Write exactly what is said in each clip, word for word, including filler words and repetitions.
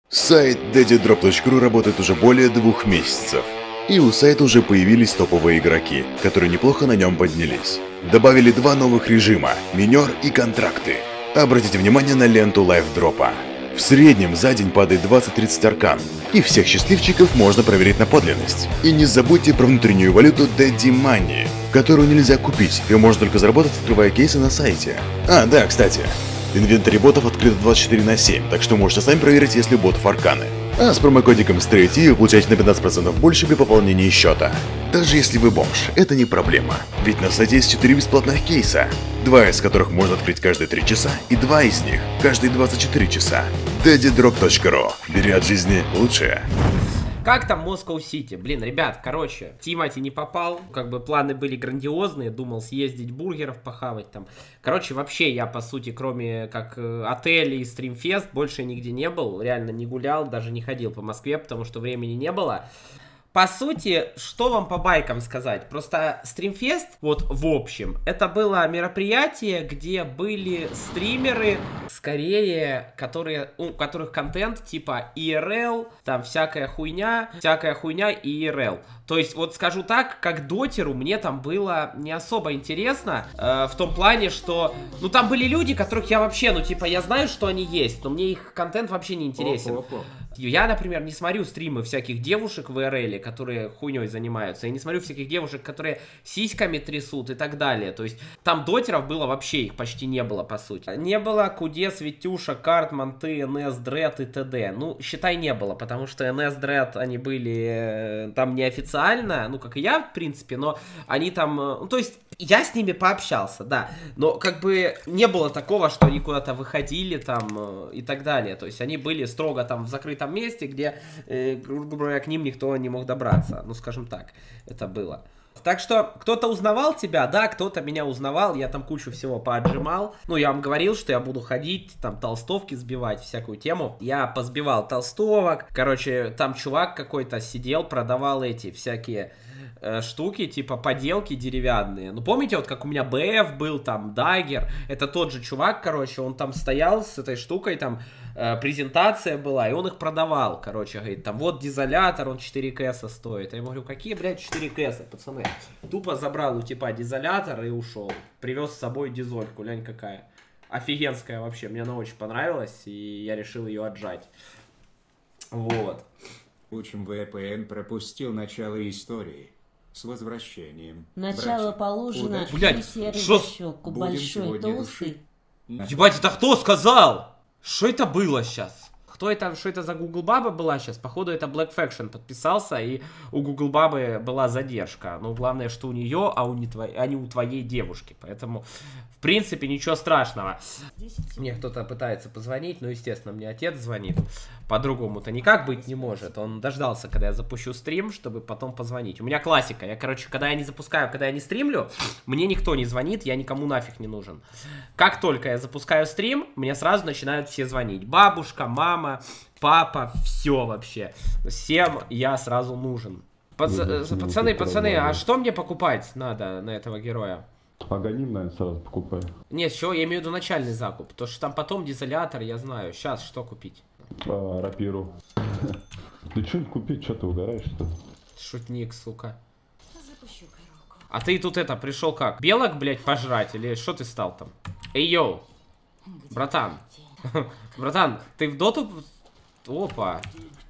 Сайт дэдди дроп точка ру работает уже более двух месяцев. И у сайта уже появились топовые игроки, которые неплохо на нем поднялись. Добавили два новых режима – минер и контракты. Обратите внимание на ленту лайфдропа. В среднем за день падает двадцать-тридцать аркан, и всех счастливчиков можно проверить на подлинность. И не забудьте про внутреннюю валюту Daddy Money, которую нельзя купить, ее можно только заработать, открывая кейсы на сайте. А, да, кстати, инвентарь ботов открыт двадцать четыре на семь, так что можете сами проверить, если у ботов арканы. А с промокодиком STRAYT вы получаете на пятнадцать процентов больше при пополнении счета. Даже если вы бомж, это не проблема, ведь на сайте есть четыре бесплатных кейса, два из которых можно открыть каждые три часа, и два из них каждые двадцать четыре часа. дэдди дроп точка ру. Бери от жизни лучшее. Как там Москва Сити? Блин, ребят, короче, Тимати не попал. Как бы планы были грандиозные. Думал съездить бургеров похавать там. Короче, вообще я, по сути, кроме как отелей и стримфест, больше нигде не был. Реально не гулял, даже не ходил по Москве, потому что времени не было. По сути, что вам по байкам сказать? Просто стримфест, вот в общем, это было мероприятие, где были стримеры, скорее, которые, у которых контент типа и эр эл, там всякая хуйня, всякая хуйня и и эр эл. То есть, вот скажу так, как дотеру, мне там было не особо интересно, э, в том плане, что, ну, там были люди, которых я вообще, ну, типа, я знаю, что они есть, но мне их контент вообще не интересен. Оп, оп, оп. Я, например, не смотрю стримы всяких девушек в и эр эл, которые хуйней занимаются. Я не смотрю всяких девушек, которые сиськами трясут и так далее. То есть там дотеров было вообще, их почти не было, по сути. Не было Кудес, Витюша, Карт, Монты, эн эс, Дред и т.д. Ну, считай, не было, потому что эн эс, Дред, они были там неофициально, ну, как и я, в принципе, но они там... Ну, то есть я с ними пообщался, да. Но как бы не было такого, что они куда-то выходили там и так далее. То есть они были строго там в закрытом месте, где, э, грубо говоря, к ним никто не мог добраться. Ну, скажем так, это было. Так что, кто-то узнавал тебя, да, кто-то меня узнавал, я там кучу всего поотжимал. Ну, я вам говорил, что я буду ходить, там, толстовки сбивать, всякую тему. Я позбивал толстовок, короче, там чувак какой-то сидел, продавал эти всякие... штуки, типа поделки деревянные. Ну, помните, вот как у меня бэ эф был, там, Дагер, это тот же чувак, короче, он там стоял с этой штукой, там, э, презентация была, и он их продавал, короче, говорит, там, вот дизолятор, он четыре кэса стоит. Я ему говорю, какие, блядь, четыре кэса, пацаны? Тупо забрал у типа дизолятор и ушел. Привез с собой дизольку, глянь какая. Офигенская вообще, мне она очень понравилась, и я решил ее отжать. Вот. Учим вэ пэ эн пропустил начало истории. С возвращением. Начало Братья, положено, блядь, серый шо... щеку, Будем большой, толстый. Ебать, это кто сказал? Что это было сейчас? Кто это, что это за Google Баба была сейчас? Походу это Black Faction подписался, и у Google Бабы была задержка. Но главное, что у нее, а, у не твоей, а не у твоей девушки. Поэтому, в принципе, ничего страшного. Мне кто-то пытается позвонить, но, естественно, мне отец звонит. По-другому-то никак быть не может. Он дождался, когда я запущу стрим, чтобы потом позвонить. У меня классика. Я, короче, когда я не запускаю, когда я не стримлю, мне никто не звонит, я никому нафиг не нужен. Как только я запускаю стрим, мне сразу начинают все звонить. Бабушка, мама, папа, все вообще. Всем я сразу нужен. Пац... Пацаны, пацаны, а что мне покупать надо на этого героя? Аганим, наверное, сразу покупай. Нет, что, я имею в виду начальный закуп. То, что там потом дизолятор, я знаю. Сейчас что купить? А, рапиру. Ты что-нибудь купить, что ты угораешь, что ли? Шутник, сука. А ты тут это, пришел как? Белок, блядь, пожрать? Или что ты стал там? Эй, йоу. Братан. Братан, ты в доту... Опа.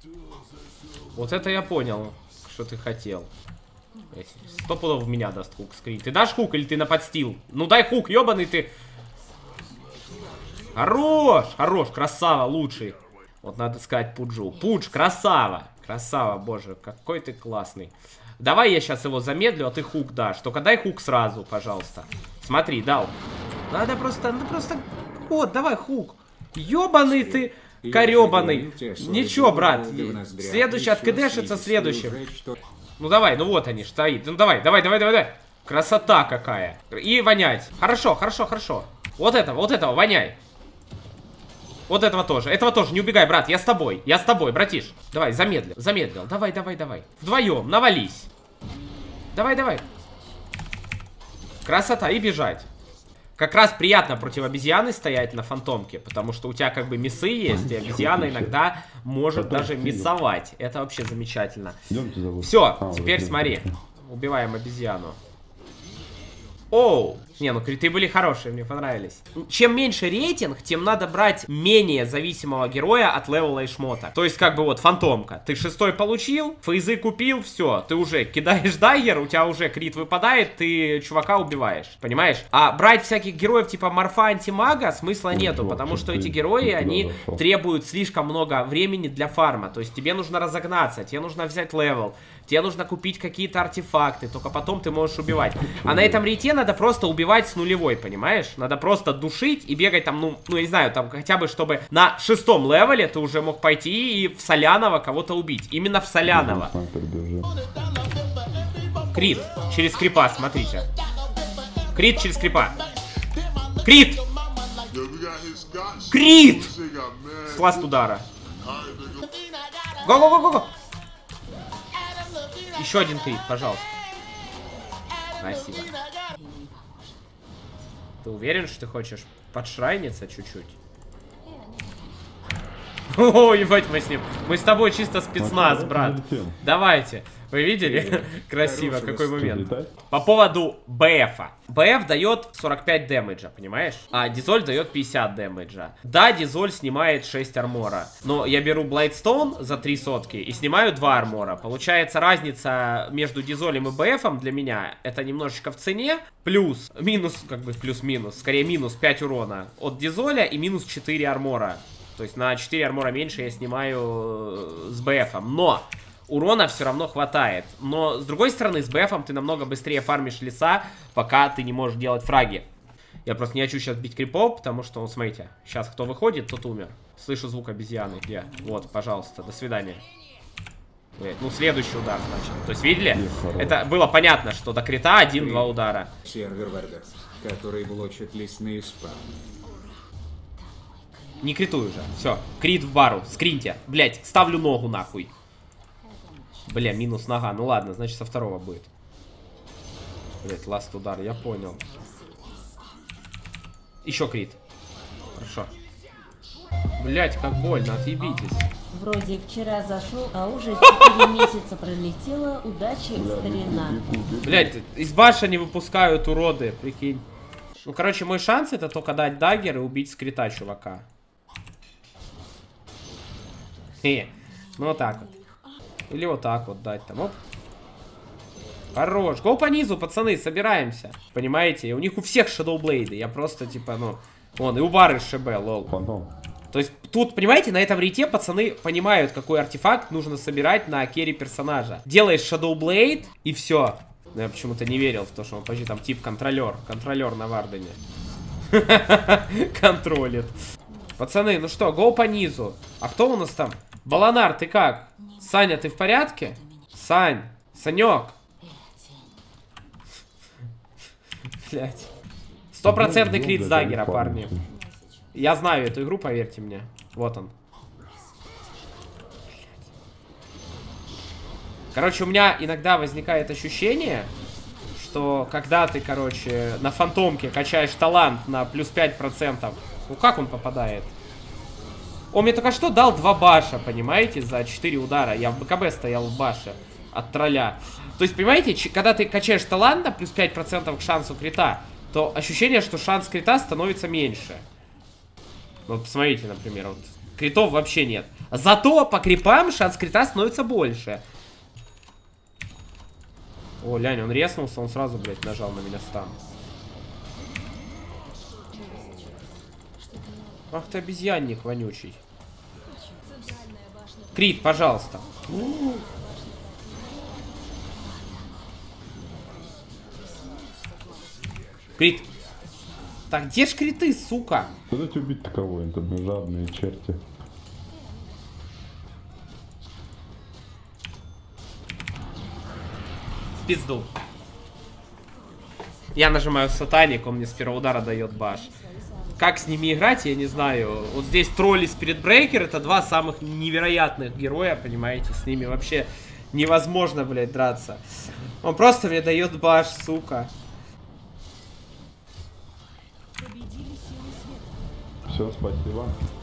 Вот это я понял, что ты хотел. Сто пудов в меня даст хук скрин. Ты дашь хук или ты на подстил? Ну дай хук, ебаный ты. Хорош, хорош, красава, лучший. Вот надо сказать Пуджу. Пудж, красава. Красава, боже, какой ты классный. Давай я сейчас его замедлю, а ты хук дашь. Только дай хук сразу, пожалуйста. Смотри, дал. Надо просто, ну просто... Вот, давай хук. Ёбаный ты, корёбаный. Ничего, брат. Следующий откидешится следующим. Ну давай, ну вот они, стоит. Ну давай, давай, давай, давай, давай. Красота какая. И вонять. Хорошо, хорошо, хорошо. Вот этого, вот этого, воняй. Вот этого тоже. Этого тоже, не убегай, брат. Я с тобой. Я с тобой, братиш. Давай, замедлил. Замедлил. Давай, давай, давай. Вдвоем, навались. Давай, давай. Красота. И бежать. Как раз приятно против обезьяны стоять на фантомке, потому что у тебя как бы миссы есть, и обезьяна иногда может даже миссовать. Это вообще замечательно. Все, теперь смотри. Убиваем обезьяну. Оу! Не, ну криты были хорошие, мне понравились. Чем меньше рейтинг, тем надо брать менее зависимого героя от левела и шмота. То есть, как бы вот, фантомка. Ты шестой получил, фейзы купил, все. Ты уже кидаешь дайгер, у тебя уже крит выпадает, ты чувака убиваешь. Понимаешь? А брать всяких героев типа морфа, антимага смысла нету, потому что эти герои, они требуют слишком много времени для фарма. То есть, тебе нужно разогнаться, тебе нужно взять левел. Тебе нужно купить какие-то артефакты, только потом ты можешь убивать. А на этом рейте надо просто убивать с нулевой, понимаешь? Надо просто душить и бегать там, ну, ну, я не знаю, там хотя бы, чтобы на шестом левеле ты уже мог пойти и в Соляного кого-то убить. Именно в Соляного. Крит через крипа, смотрите. Крит через крипа. Крит! Крит! С ласт удара. Го-го-го-го-го! Еще один крит, пожалуйста. Спасибо. Ты уверен, что ты хочешь подшрайниться чуть-чуть? О, ебать, мы с ним. Мы с тобой чисто спецназ, брат. Давайте. Вы видели? Красиво, какой момент. По поводу БФа. БФ дает сорок пять дэмэджа, понимаешь? А Дизоль дает пятьдесят дэмэджа. Да, Дизоль снимает шесть армора. Но я беру Блайдстоун за три сотки и снимаю два армора. Получается, разница между Дизолем и БФом для меня это немножечко в цене. Плюс, минус, как бы плюс-минус. Скорее минус пять урона от Дизоля и минус четыре армора. То есть на четыре армора меньше я снимаю с БФом. Но урона все равно хватает. Но с другой стороны, с БФом ты намного быстрее фармишь леса, пока ты не можешь делать фраги. Я просто не хочу сейчас бить крипов, потому что, ну, смотрите, сейчас кто выходит, тот умер. Слышу звук обезьяны. Где? Вот, пожалуйста, до свидания. Ну, следующий удар, значит. То есть, видели? Это было понятно, что до крита один-два удара. Сервер Вардер, который блочит лесные спам. Не критуй уже. Все. Крит в бару. Скриньте. Блять, ставлю ногу нахуй. Бля, минус нога. Ну ладно, значит со второго будет. Блять, ласт удар, я понял. Еще крит. Хорошо. Блять, как больно, отъебитесь. Вроде вчера зашел, а уже четыре месяца пролетело. Удачи, старина. Блять, из баша не выпускают уроды, прикинь. Ну, короче, мой шанс это только дать даггер и убить скрита чувака. Э, ну вот так вот. Или вот так вот дать там, оп. Хорош. Гоу по низу, пацаны, собираемся. Понимаете? У них у всех шадоублейды. Я просто, типа, ну... Вон, и у бары ШБ, лол. То есть, тут, понимаете, на этом рейте пацаны понимают, какой артефакт нужно собирать на керри персонажа. Делаешь шадоублейд, и все. Но я почему-то не верил в то, что он, почти там, тип контролер. Контролер на Вардене. Контролит. Пацаны, ну что, гоу по низу. А кто у нас там? Баланар, ты как? Саня, ты в порядке? Сань, Санек. Блять. Стопроцентный крит с даггера, парни. Я знаю эту игру, поверьте мне. Вот он. Короче, у меня иногда возникает ощущение, что когда ты, короче, на фантомке качаешь талант на плюс пять процентов, ну как он попадает? Он мне только что дал два баша, понимаете, за четыре удара. Я в БКБ стоял в баше от тролля. То есть, понимаете, когда ты качаешь талант на плюс пять процентов к шансу крита, то ощущение, что шанс крита становится меньше. Вот посмотрите, например, вот критов вообще нет. Зато по крипам шанс крита становится больше. О, лянь, он резнулся, он сразу, блядь, нажал на меня стан. Ах ты обезьянник вонючий. Крит, пожалуйста. Крит. Так, где ж криты, сука? Куда-то убить такого, это жадные черти. Пизду. Я нажимаю сатаник, он мне с первого удара дает баш. Как с ними играть, я не знаю. Вот здесь тролли и спиритбрейкер, это два самых невероятных героя, понимаете? С ними вообще невозможно, блядь, драться. Он просто мне дает баш, сука. Все, спасибо.